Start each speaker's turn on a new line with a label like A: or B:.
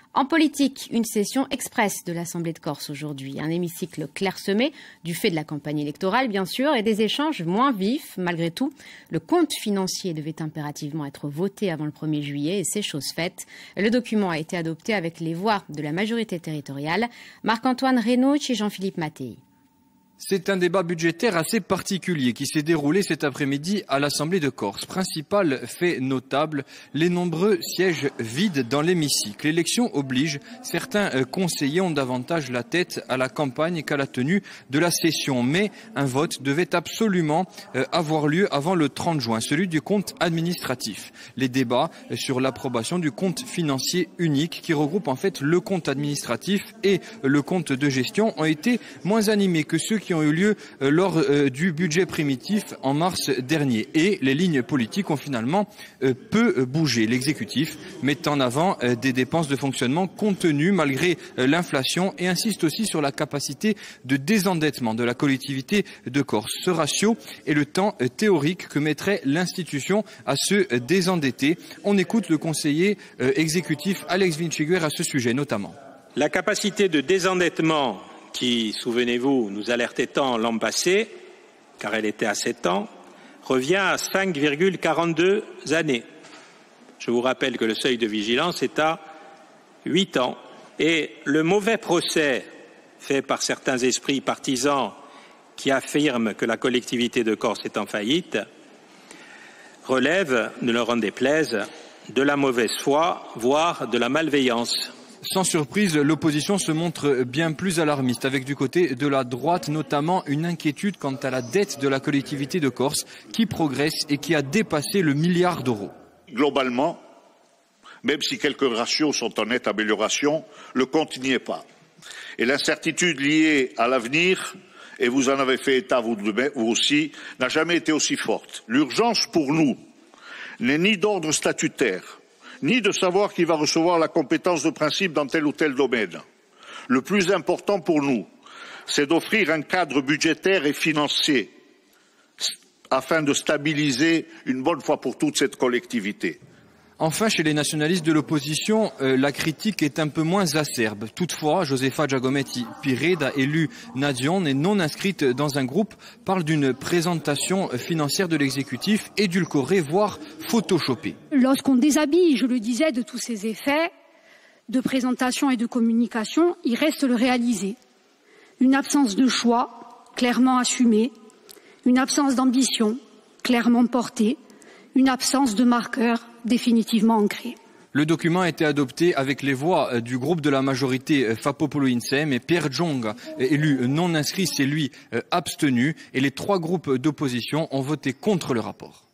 A: En politique, une session express de l'Assemblée de Corse aujourd'hui. Un hémicycle clairsemé, du fait de la campagne électorale bien sûr, et des échanges moins vifs malgré tout. Le compte financier devait impérativement être voté avant le 1er juillet et c'est chose faite. Le document a été adopté avec les voix de la majorité territoriale. Marc-Antoine Reynaud et Jean-Philippe Mattei.
B: C'est un débat budgétaire assez particulier qui s'est déroulé cet après-midi à l'Assemblée de Corse. Principal fait notable, les nombreux sièges vides dans l'hémicycle. L'élection oblige, certains conseillers ont davantage la tête à la campagne qu'à la tenue de la session. Mais un vote devait absolument avoir lieu avant le 30 juin, celui du compte administratif. Les débats sur l'approbation du compte financier unique qui regroupe en fait le compte administratif et le compte de gestion ont été moins animés que ceux qui ont eu lieu lors du budget primitif en mars dernier. Et les lignes politiques ont finalement peu bougé. L'exécutif met en avant des dépenses de fonctionnement contenues malgré l'inflation et insiste aussi sur la capacité de désendettement de la collectivité de Corse. Ce ratio est le temps théorique que mettrait l'institution à se désendetter. On écoute le conseiller exécutif Alex Vinciguer à ce sujet notamment.
C: La capacité de désendettement qui, souvenez-vous, nous alertait tant l'an passé, car elle était à 7 ans, revient à 5,42 années. Je vous rappelle que le seuil de vigilance est à 8 ans. Et le mauvais procès fait par certains esprits partisans qui affirment que la collectivité de Corse est en faillite relève, ne leur en déplaise, de la mauvaise foi, voire de la malveillance.
B: Sans surprise, l'opposition se montre bien plus alarmiste, avec du côté de la droite notamment une inquiétude quant à la dette de la collectivité de Corse qui progresse et qui a dépassé le milliard d'euros.
D: Globalement, même si quelques ratios sont en nette amélioration, le compte n'y est pas. Et l'incertitude liée à l'avenir, et vous en avez fait état vous aussi, n'a jamais été aussi forte. L'urgence pour nous n'est ni d'ordre statutaire, ni de savoir qui va recevoir la compétence de principe dans tel ou tel domaine. Le plus important pour nous, c'est d'offrir un cadre budgétaire et financier afin de stabiliser une bonne fois pour toutes cette collectivité.
B: Enfin, chez les nationalistes de l'opposition, la critique est un peu moins acerbe. Toutefois, Josefa Giacometti Pireda, élue Nadion et non inscrite dans un groupe, parle d'une présentation financière de l'exécutif édulcorée, voire photoshopée.
E: Lorsqu'on déshabille, je le disais, de tous ces effets de présentation et de communication, il reste le réaliser. Une absence de choix, clairement assumée, une absence d'ambition, clairement portée, une absence de marqueurs définitivement ancrés.
B: Le document a été adopté avec les voix du groupe de la majorité Fapopolo-Insem et Pierre Djonga, élu non inscrit, c'est lui abstenu, et les 3 groupes d'opposition ont voté contre le rapport.